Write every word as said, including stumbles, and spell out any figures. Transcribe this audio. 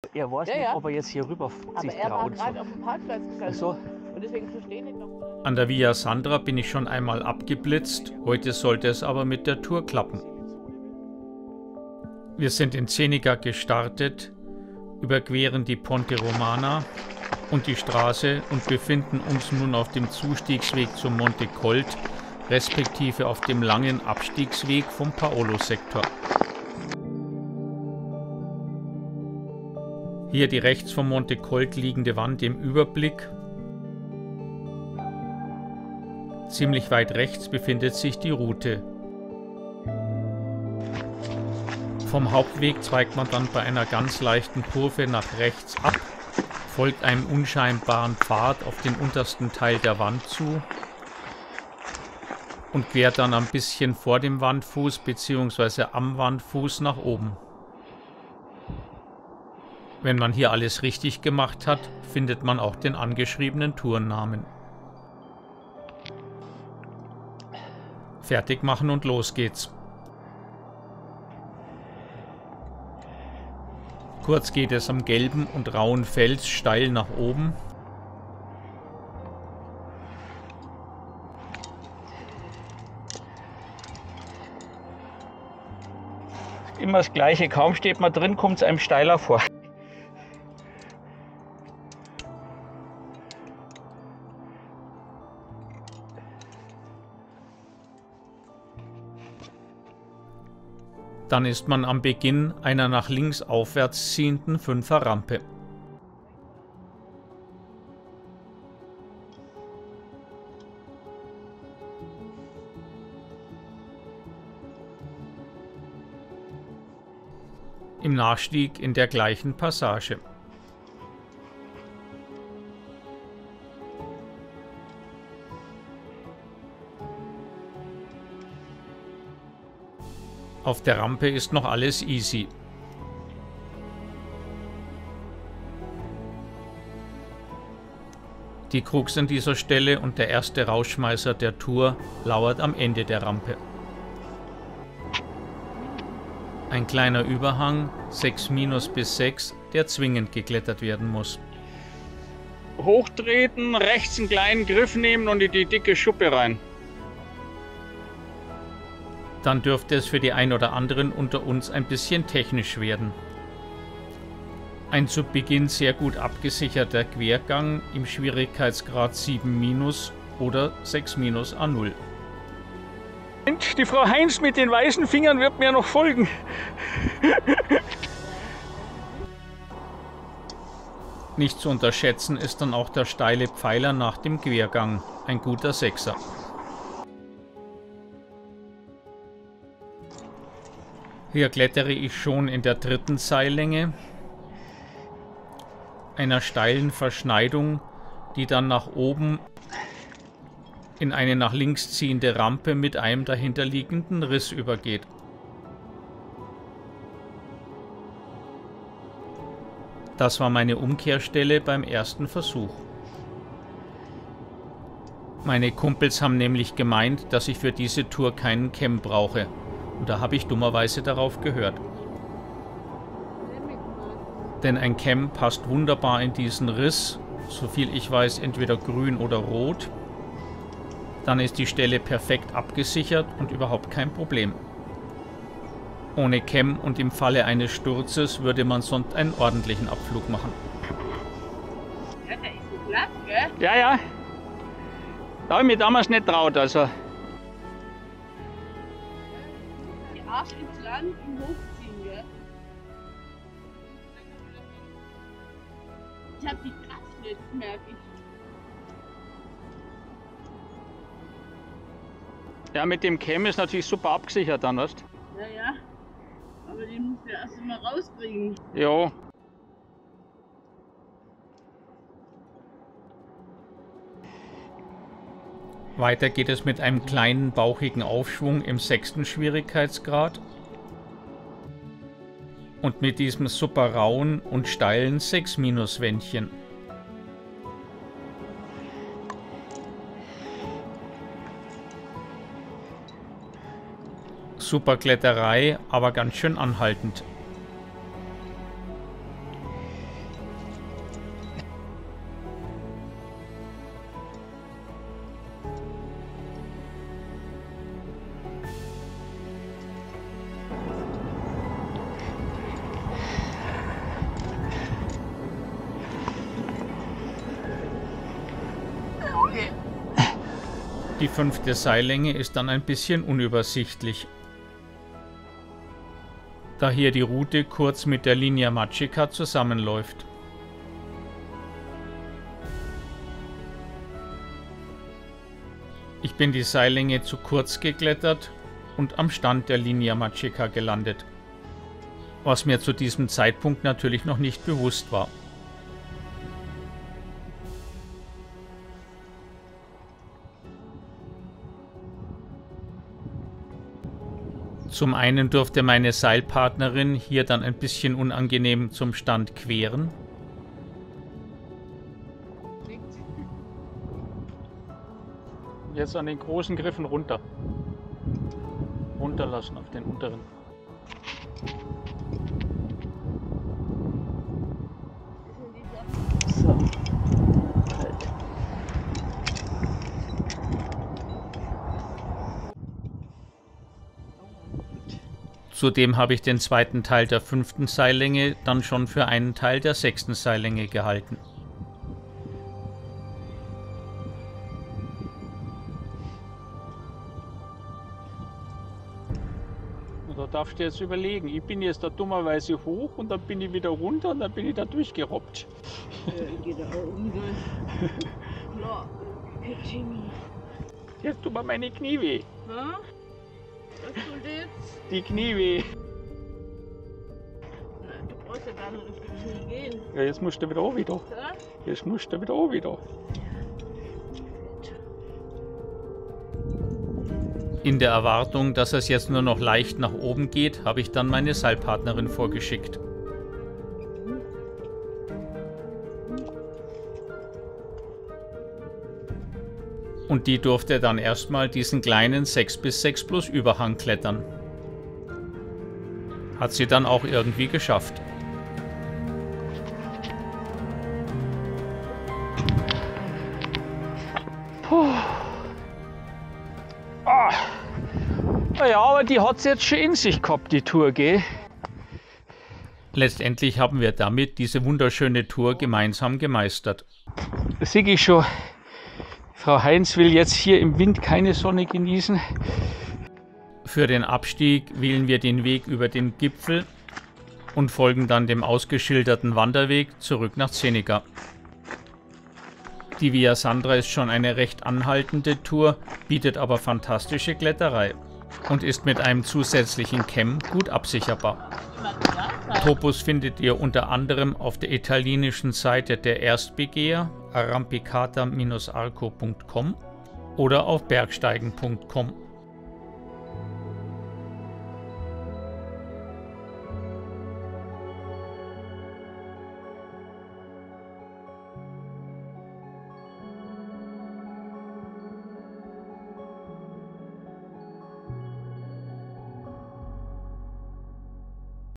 er weiß Ja, nicht, ja. ob er jetzt hier rüber Aber sich er war traut. gerade auf dem Parkplatz gesessen. So. Und deswegen verstehe ich nicht noch. An der Via Sandra bin ich schon einmal abgeblitzt, heute sollte es aber mit der Tour klappen. Wir sind in Zenica gestartet, überqueren die Ponte Romana und die Straße und befinden uns nun auf dem Zustiegsweg zum Monte Colt, respektive auf dem langen Abstiegsweg vom Paolo-Sektor. Hier die rechts vom Monte Colt liegende Wand im Überblick. Ziemlich weit rechts befindet sich die Route. Vom Hauptweg zweigt man dann bei einer ganz leichten Kurve nach rechts ab, folgt einem unscheinbaren Pfad auf den untersten Teil der Wand zu und quert dann ein bisschen vor dem Wandfuß bzw. am Wandfuß nach oben. Wenn man hier alles richtig gemacht hat, findet man auch den angeschriebenen Tourennamen. Fertig machen und los geht's. Kurz geht es am gelben und rauen Fels steil nach oben. Immer das Gleiche, kaum steht man drin, kommt es einem steiler vor. Dann ist man am Beginn einer nach links aufwärts ziehenden Fünfer-Rampe. Im Nachstieg in der gleichen Passage. Auf der Rampe ist noch alles easy. Die Krux an dieser Stelle und der erste Rausschmeißer der Tour lauert am Ende der Rampe. Ein kleiner Überhang, sechs minus bis sechs, der zwingend geklettert werden muss. Hochtreten, rechts einen kleinen Griff nehmen und in die dicke Schuppe rein. Dann dürfte es für die ein oder anderen unter uns ein bisschen technisch werden. Ein zu Beginn sehr gut abgesicherter Quergang im Schwierigkeitsgrad sieben minus oder sechs minus A null. Die Frau Heinz mit den weißen Fingern wird mir noch folgen. Nicht zu unterschätzen ist dann auch der steile Pfeiler nach dem Quergang, ein guter Sechser. Hier klettere ich schon in der dritten Seillänge, einer steilen Verschneidung, die dann nach oben in eine nach links ziehende Rampe mit einem dahinterliegenden Riss übergeht. Das war meine Umkehrstelle beim ersten Versuch. Meine Kumpels haben nämlich gemeint, dass ich für diese Tour keinen Cam brauche. Und da habe ich dummerweise darauf gehört. Denn ein Cam passt wunderbar in diesen Riss, soviel ich weiß entweder grün oder rot. Dann ist die Stelle perfekt abgesichert und überhaupt kein Problem. Ohne Cam und im Falle eines Sturzes würde man sonst einen ordentlichen Abflug machen. Ja, der ist so glatt, gell? Ja, ja. Da habe ich mich damals nicht traut, also. Die Arsch ins Land und hochziehen, gell? Ich hab die Kraft nicht, merke ich. Ja, mit dem Cam ist natürlich super abgesichert dann, weißt Ja, ja. Aber den musst du ja erst mal rauskriegen. du? Jo. Weiter geht es mit einem kleinen bauchigen Aufschwung im sechsten Schwierigkeitsgrad und mit diesem super rauen und steilen sechs minus Wändchen. Super Kletterei, aber ganz schön anhaltend. Die fünfte Seillänge ist dann ein bisschen unübersichtlich, da hier die Route kurz mit der Linea Magica zusammenläuft. Ich bin die Seillänge zu kurz geklettert und am Stand der Linea Magica gelandet, was mir zu diesem Zeitpunkt natürlich noch nicht bewusst war. Zum einen durfte meine Seilpartnerin hier dann ein bisschen unangenehm zum Stand queren. Jetzt an den großen Griffen runter. Runterlassen auf den unteren. So. Halt. Zudem habe ich den zweiten Teil der fünften Seillänge dann schon für einen Teil der sechsten Seillänge gehalten. Da darfst du jetzt überlegen, ich bin jetzt da dummerweise hoch und dann bin ich wieder runter und dann bin ich da durchgerobbt. Ja, ich gehe da auch umgehen. Klar, jetzt tut mir meine Knie weh. ja? Was tut jetzt? Die Knie weh. Na, du brauchst ja gar nicht auf die Knie gehen. Ja, jetzt musst du wieder auch wieder. Ja? Jetzt musst du wieder auch wieder. In der Erwartung, dass es jetzt nur noch leicht nach oben geht, habe ich dann meine Seilpartnerin vorgeschickt. Und die durfte dann erstmal diesen kleinen sechs bis sechs plus Überhang klettern. Hat sie dann auch irgendwie geschafft. Puh. Ah. Naja, aber die hat es jetzt schon in sich gehabt, die Tour, gell? Letztendlich haben wir damit diese wunderschöne Tour gemeinsam gemeistert. Das sehe ich schon. Frau Heinz will jetzt hier im Wind keine Sonne genießen. Für den Abstieg wählen wir den Weg über den Gipfel und folgen dann dem ausgeschilderten Wanderweg zurück nach Zenica. Die Via Sandra ist schon eine recht anhaltende Tour, bietet aber fantastische Kletterei und ist mit einem zusätzlichen Cam gut absicherbar. Topos findet ihr unter anderem auf der italienischen Seite der Erstbegeher arrampicata Bindestrich arco Punkt com oder auf bergsteigen Punkt com.